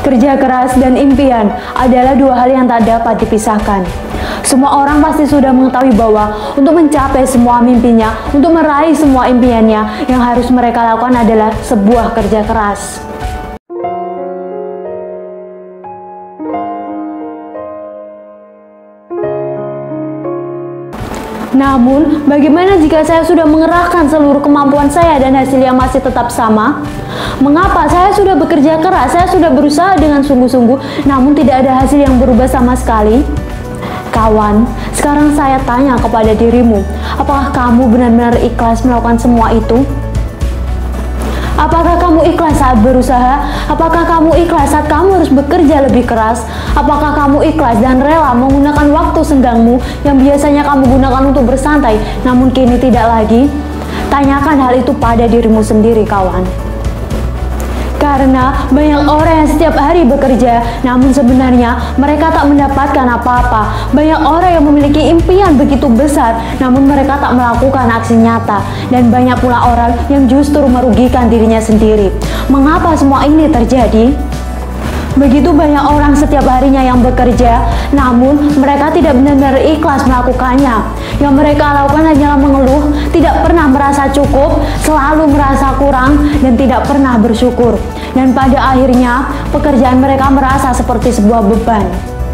Kerja keras dan impian adalah dua hal yang tak dapat dipisahkan. Semua orang pasti sudah mengetahui bahwa untuk mencapai semua mimpinya, untuk meraih semua impiannya, yang harus mereka lakukan adalah sebuah kerja keras. Namun, bagaimana jika saya sudah mengerahkan seluruh kemampuan saya dan hasilnya masih tetap sama? Mengapa saya sudah bekerja keras, saya sudah berusaha dengan sungguh-sungguh, namun tidak ada hasil yang berubah sama sekali? Kawan, sekarang saya tanya kepada dirimu, apakah kamu benar-benar ikhlas melakukan semua itu? Apakah kamu ikhlas saat berusaha? Apakah kamu ikhlas saat kamu harus bekerja lebih keras? Apakah kamu ikhlas dan rela menggunakan waktu senggangmu yang biasanya kamu gunakan untuk bersantai, namun kini tidak lagi? Tanyakan hal itu pada dirimu sendiri, kawan. Karena banyak orang yang setiap hari bekerja, namun sebenarnya mereka tak mendapatkan apa-apa. Banyak orang yang memiliki impian begitu besar, namun mereka tak melakukan aksi nyata. Dan banyak pula orang yang justru merugikan dirinya sendiri. Mengapa semua ini terjadi? Begitu banyak orang setiap harinya yang bekerja, namun mereka tidak benar-benar ikhlas melakukannya. Yang mereka lakukan hanyalah mengeluh, tidak pernah merasa cukup, selalu merasa kurang, dan tidak pernah bersyukur. Dan pada akhirnya, pekerjaan mereka merasa seperti sebuah beban.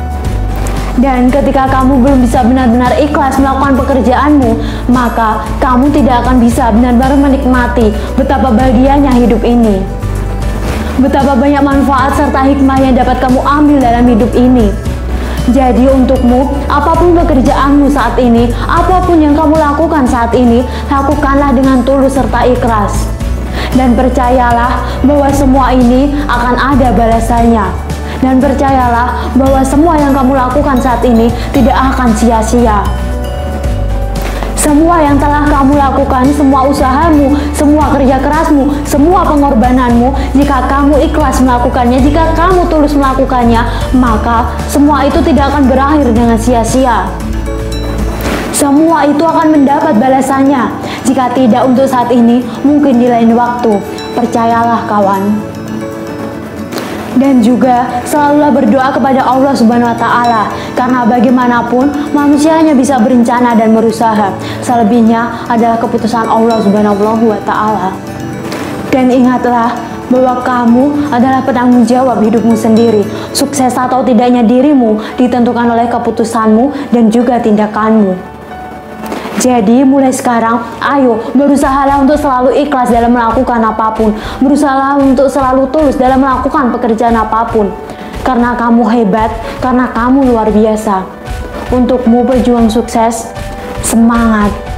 Dan ketika kamu belum bisa benar-benar ikhlas melakukan pekerjaanmu, maka kamu tidak akan bisa benar-benar menikmati betapa bahagianya hidup ini. Betapa banyak manfaat serta hikmah yang dapat kamu ambil dalam hidup ini. Jadi untukmu, apapun pekerjaanmu saat ini, apapun yang kamu lakukan saat ini, lakukanlah dengan tulus serta ikhlas. Dan percayalah bahwa semua ini akan ada balasannya. Dan percayalah bahwa semua yang kamu lakukan saat ini tidak akan sia-sia. Semua yang telah kamu lakukan, semua usahamu, semua kerja kerasmu, semua pengorbananmu, jika kamu ikhlas melakukannya, jika kamu tulus melakukannya, maka semua itu tidak akan berakhir dengan sia-sia. Semua itu akan mendapat balasannya. Jika tidak untuk saat ini, mungkin di lain waktu. Percayalah, kawan. Dan juga selalulah berdoa kepada Allah Subhanahu wa Ta'ala, karena bagaimanapun manusia hanya bisa berencana dan berusaha, selebihnya adalah keputusan Allah Subhanahu wa Ta'ala. Dan ingatlah bahwa kamu adalah penanggung jawab hidupmu sendiri. Sukses atau tidaknya dirimu ditentukan oleh keputusanmu dan juga tindakanmu. Jadi mulai sekarang, ayo berusahalah untuk selalu ikhlas dalam melakukan apapun. Berusahalah untuk selalu tulus dalam melakukan pekerjaan apapun. Karena kamu hebat, karena kamu luar biasa. Untukmu berjuang sukses, semangat!